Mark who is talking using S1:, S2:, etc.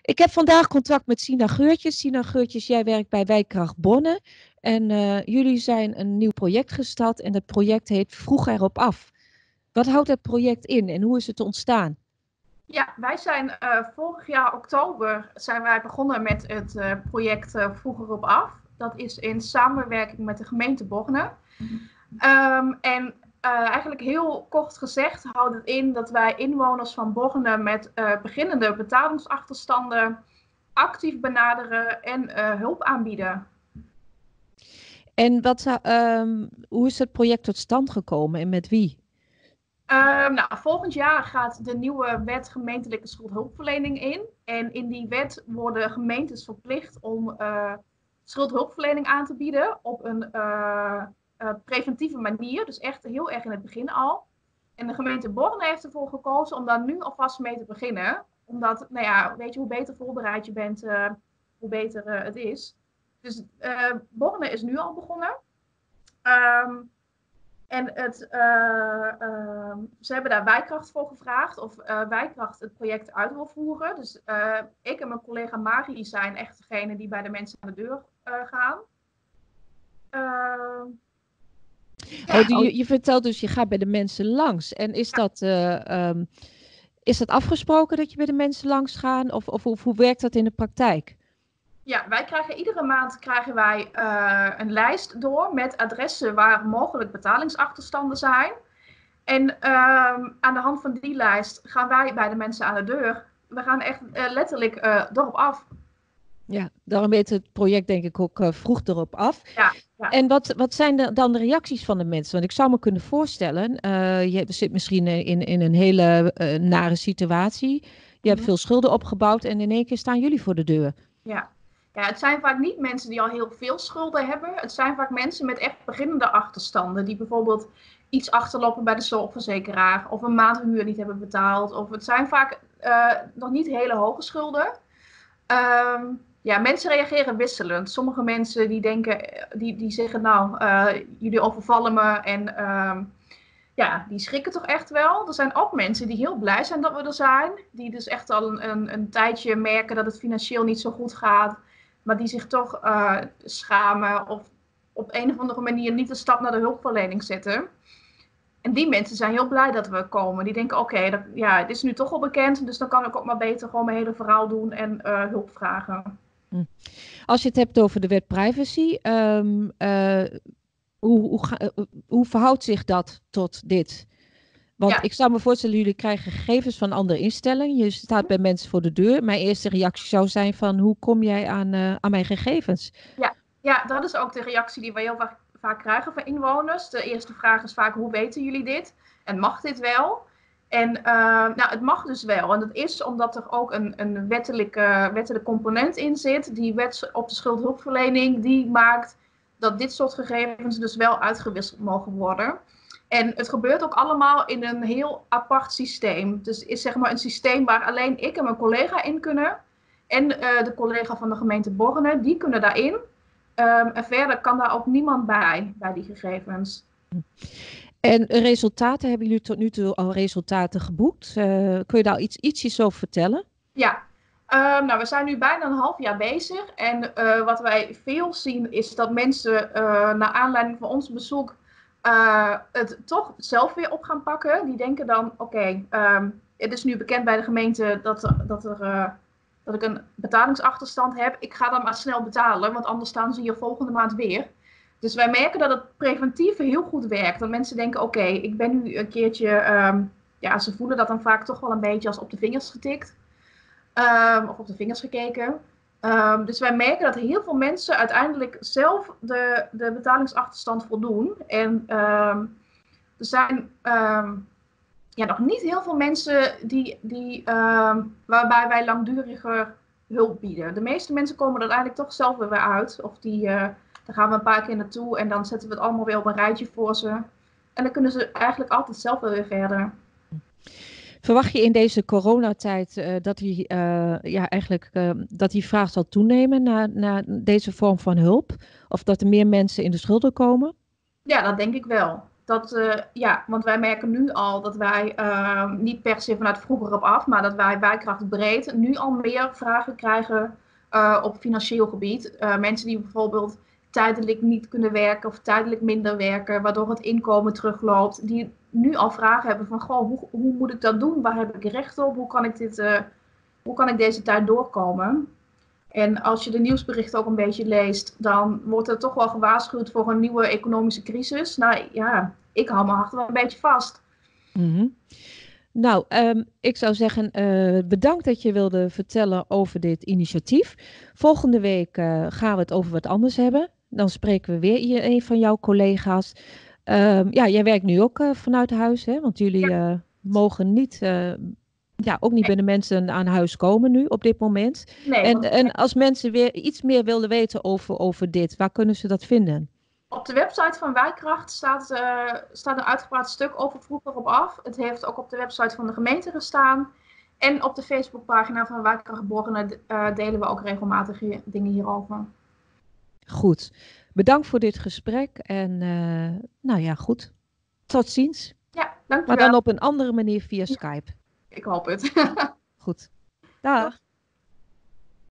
S1: Ik heb vandaag contact met Sina Geurtjes. Sina Geurtjes, jij werkt bij Wijkkracht Bonne. En jullie zijn een nieuw project gestart en dat project heet Vroeg erop af. Wat houdt dat project in en hoe is het ontstaan?
S2: Ja, wij zijn vorig jaar oktober zijn wij begonnen met het project Vroeger op af. Dat is in samenwerking met de gemeente Borne. Eigenlijk heel kort gezegd houdt het in dat wij inwoners van Borne met beginnende betalingsachterstanden actief benaderen en hulp aanbieden.
S1: En hoe is het project tot stand gekomen en met wie?
S2: Volgend jaar gaat de nieuwe wet gemeentelijke schuldhulpverlening in. En in die wet worden gemeentes verplicht om schuldhulpverlening aan te bieden op een preventieve manier. Dus echt heel erg in het begin al. En de gemeente Borne heeft ervoor gekozen om daar nu alvast mee te beginnen. Omdat, weet je, hoe beter voorbereid je bent, hoe beter het is. Dus Borne is nu al begonnen. Ze hebben daar Wijkkracht voor gevraagd of Wijkkracht het project uit wil voeren. Dus ik en mijn collega Marie zijn echt degene die bij de mensen aan de deur gaan.
S1: Je vertelt dus, je gaat bij de mensen langs. En is dat afgesproken dat je bij de mensen langs gaat? Of hoe werkt dat in de praktijk?
S2: Ja, wij krijgen iedere maand een lijst door met adressen waar mogelijk betalingsachterstanden zijn. En aan de hand van die lijst gaan wij bij de mensen aan de deur. We gaan echt letterlijk erop af.
S1: Ja, daarom heet het project denk ik ook Vroeg erop af.
S2: Ja.
S1: En wat zijn dan de reacties van de mensen? Want ik zou me kunnen voorstellen, je zit misschien in een hele nare situatie. Je hebt veel schulden opgebouwd en in één keer staan jullie voor de deur.
S2: Ja, het zijn vaak niet mensen die al heel veel schulden hebben. Het zijn vaak mensen met echt beginnende achterstanden. Die bijvoorbeeld iets achterlopen bij de zorgverzekeraar. Of een maand huur niet hebben betaald. Of het zijn vaak nog niet hele hoge schulden. Mensen reageren wisselend. Sommige mensen die denken, die zeggen jullie overvallen me. En die schrikken toch echt wel. Er zijn ook mensen die heel blij zijn dat we er zijn. Die dus echt al een tijdje merken dat het financieel niet zo goed gaat. Maar die zich toch schamen of op een of andere manier niet een stap naar de hulpverlening zetten. En die mensen zijn heel blij dat we komen. Die denken, het is nu toch al bekend. Dus dan kan ik ook maar beter gewoon mijn hele verhaal doen en hulp vragen.
S1: Als je het hebt over de wet privacy, hoe verhoudt zich dat tot dit? Want ik zou me voorstellen, jullie krijgen gegevens van andere instellingen. Je staat bij mensen voor de deur. Mijn eerste reactie zou zijn van, hoe kom jij aan mijn gegevens?
S2: Ja, dat is ook de reactie die we heel vaak krijgen van inwoners. De eerste vraag is vaak, hoe weten jullie dit? En mag dit wel? En het mag dus wel. En dat is omdat er ook een wettelijke component in zit. Die wet op de schuldhulpverlening, die maakt dat dit soort gegevens dus wel uitgewisseld mogen worden. En het gebeurt ook allemaal in een heel apart systeem. Dus het is zeg maar een systeem waar alleen ik en mijn collega in kunnen. En de collega van de gemeente Borne, die kunnen daarin. En verder kan daar ook niemand bij die gegevens.
S1: En resultaten, hebben jullie tot nu toe al resultaten geboekt? Kun je daar ietsjes over vertellen?
S2: Ja, we zijn nu bijna een half jaar bezig. En wat wij veel zien is dat mensen naar aanleiding van ons bezoek het toch zelf weer op gaan pakken. Die denken dan, het is nu bekend bij de gemeente dat ik een betalingsachterstand heb. Ik ga dan maar snel betalen, want anders staan ze hier volgende maand weer. Dus wij merken dat het preventief heel goed werkt. Dat mensen denken, ik ben nu een keertje... ze voelen dat dan vaak toch wel een beetje als op de vingers getikt. Of op de vingers gekeken. Dus wij merken dat heel veel mensen uiteindelijk zelf de betalingsachterstand voldoen. En er zijn nog niet heel veel mensen waarbij wij langduriger hulp bieden. De meeste mensen komen er eigenlijk toch zelf weer uit. Of daar gaan we een paar keer naartoe en dan zetten we het allemaal weer op een rijtje voor ze. En dan kunnen ze eigenlijk altijd zelf wel weer verder.
S1: Verwacht je in deze coronatijd dat die vraag zal toenemen naar deze vorm van hulp? Of dat er meer mensen in de schulden komen?
S2: Ja, dat denk ik wel. Want wij merken nu al dat wij niet per se vanuit vroeger op af, maar dat wij Wijkracht breed nu al meer vragen krijgen op financieel gebied. Mensen die bijvoorbeeld tijdelijk niet kunnen werken of tijdelijk minder werken, waardoor het inkomen terugloopt, die nu al vragen hebben van, goh, hoe moet ik dat doen? Waar heb ik recht op? Hoe kan ik deze tijd doorkomen? En als je de nieuwsberichten ook een beetje leest, dan wordt er toch wel gewaarschuwd voor een nieuwe economische crisis. Nou ja, ik hou mijn hart wel een beetje vast.
S1: Nou, ik zou zeggen, bedankt dat je wilde vertellen over dit initiatief. Volgende week gaan we het over wat anders hebben. Dan spreken we weer een van jouw collega's. Jij werkt nu ook vanuit huis, hè? Want jullie mogen niet, ook niet bij de mensen aan huis komen nu op dit moment.
S2: Nee,
S1: En als mensen weer iets meer willen weten over dit, waar kunnen ze dat vinden?
S2: op de website van Wijkracht staat een uitgebreid stuk over vroeger op af. Het heeft ook op de website van de gemeente gestaan. En op de Facebookpagina van Wijkracht Borne delen we ook regelmatig dingen hierover.
S1: Goed. Bedankt voor dit gesprek. En goed. Tot ziens.
S2: Ja, dankjewel.
S1: Maar dan op een andere manier via Skype.
S2: Ik hoop het.
S1: Goed. Dag.